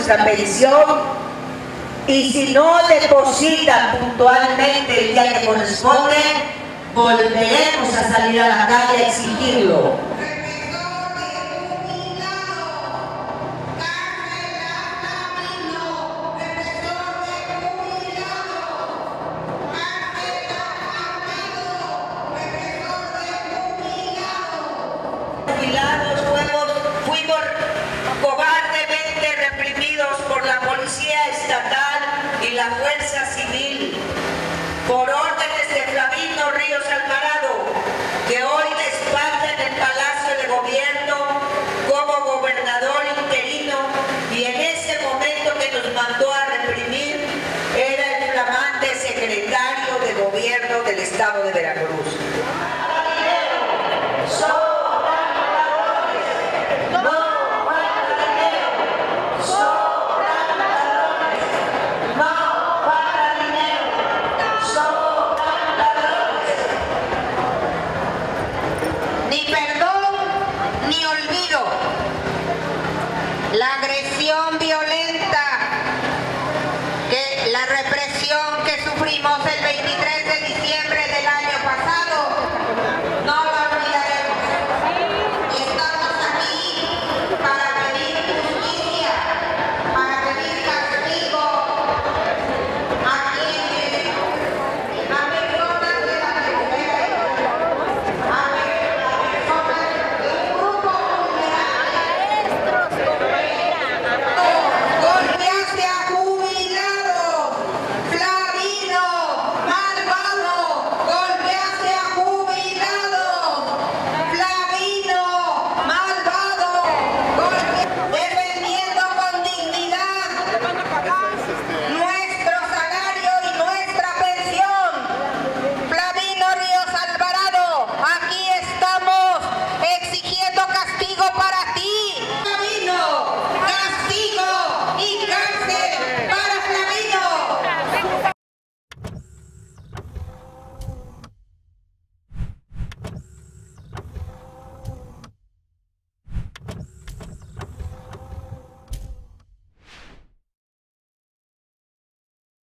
nuestra pensión, y si no depositan puntualmente el día que corresponde, volveremos a salir a la calle a exigirlo. Fuimos cobardemente reprimidos por la Policía Estatal y la Fuerza Civil por órdenes de Flavino Ríos Alvarado, que hoy despacha en el Palacio de Gobierno como gobernador interino, y en ese momento que nos mandó a reprimir era el flamante secretario de Gobierno del Estado de Veracruz. La agresión violenta